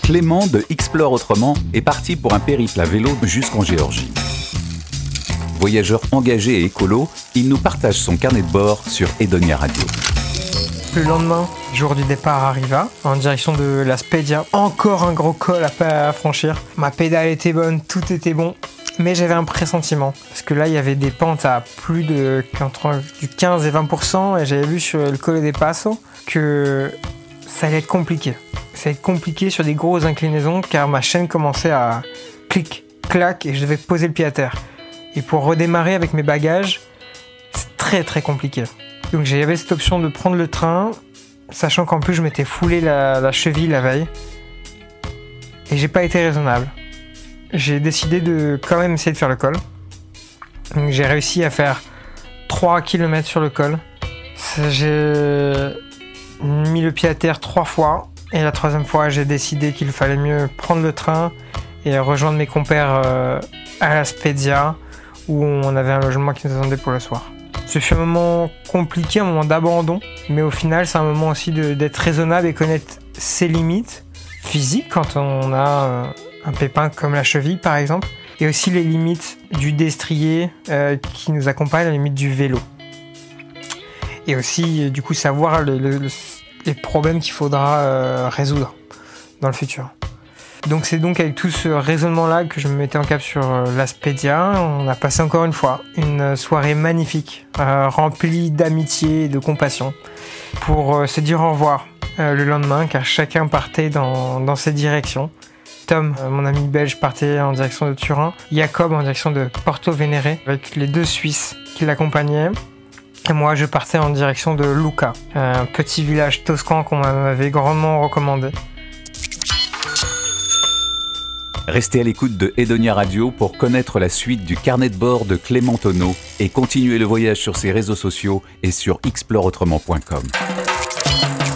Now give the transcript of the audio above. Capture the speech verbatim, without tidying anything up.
Clément de Explore Autrement est parti pour un périple à vélo jusqu'en Géorgie. Voyageur engagé et écolo, il nous partage son carnet de bord sur Edonia Radio. Le lendemain, jour du départ arriva, en direction de la Spedia. Encore un gros col à, à franchir. Ma pédale était bonne, tout était bon. Mais j'avais un pressentiment. Parce que là, il y avait des pentes à plus de du quinze et vingt pour cent. Et j'avais vu sur le Colle dei Passi que ça allait être compliqué. Ça allait être compliqué sur des grosses inclinaisons car ma chaîne commençait à clic, clac et je devais poser le pied à terre. Et pour redémarrer avec mes bagages, c'est très très compliqué. Donc j'avais cette option de prendre le train, sachant qu'en plus je m'étais foulé la, la cheville la veille. Et j'ai pas été raisonnable. J'ai décidé de quand même essayer de faire le col. Donc j'ai réussi à faire trois kilomètres sur le col. J'ai mis le pied à terre trois fois. Et la troisième fois, j'ai décidé qu'il fallait mieux prendre le train et rejoindre mes compères euh, à la Spedia, où on avait un logement qui nous attendait pour le soir. Ce fut un moment compliqué, un moment d'abandon, mais au final, c'est un moment aussi de, d'être raisonnable et connaître ses limites physiques quand on a euh, un pépin comme la cheville, par exemple, et aussi les limites du destrier euh, qui nous accompagne, les limites du vélo. Et aussi, du coup, savoir le, le, le les problèmes qu'il faudra euh, résoudre dans le futur. Donc c'est donc avec tout ce raisonnement-là que je me mettais en cap sur euh, la Spedia. On a passé encore une fois une soirée magnifique, euh, remplie d'amitié et de compassion, pour euh, se dire au revoir euh, le lendemain, car chacun partait dans, dans ses directions. Tom, euh, mon ami belge, partait en direction de Turin. Jacob en direction de Porto Venere, avec les deux Suisses qui l'accompagnaient. Et moi, je partais en direction de Lucca, un petit village toscan qu'on m'avait grandement recommandé. Restez à l'écoute de Edonia Radio pour connaître la suite du carnet de bord de Clément Tonneau et continuer le voyage sur ses réseaux sociaux et sur explore autrement point com.